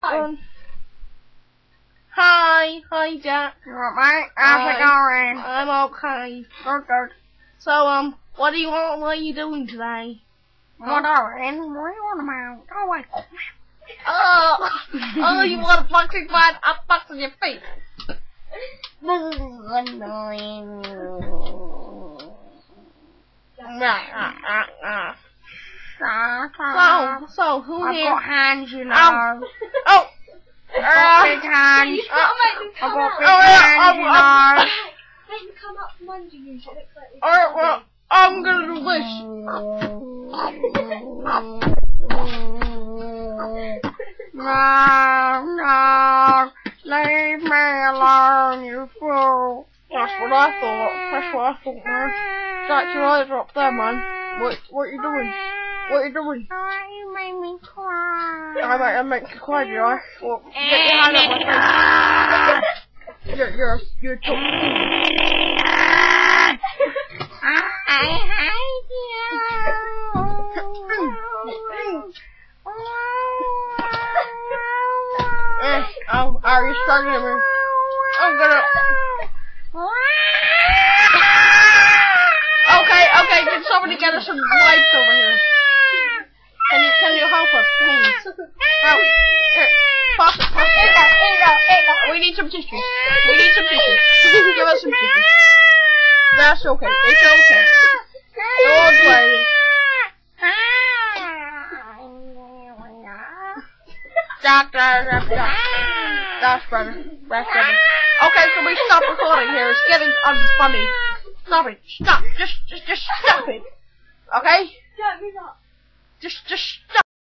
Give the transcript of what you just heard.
Hi, Jack. You alright, mate? How's it going? I'm okay. Good. So, what are you doing today? What are you on about? Oh, wait. Oh, you want a boxing match? I'm boxing your feet. So, who I've here? got hands, you know. Oh! I've got big hands. I've got big hands, you know. Make them come up from under you so it looks like Alright, well, I'm gonna do this. No, leave me alone, you fool. That's what I thought, man. Jack, your eyes are up there, man. What are you doing? What are you doing? Oh, you made me cry. I make you cry, did I? Well, get your hand up my face. You're too... I hate you. Oh, are you struggling with me? I'm gonna... Okay, can somebody get us some lights over here? Can you help us, please? Oh, here, pass it. We need some tissues. Give us some tissues. That's okay. It's okay. Don't worry. That's better. Okay, so we stop recording here. It's getting unfunny. Stop it. Stop. Just stop it. Okay? Don't move up. Just stop.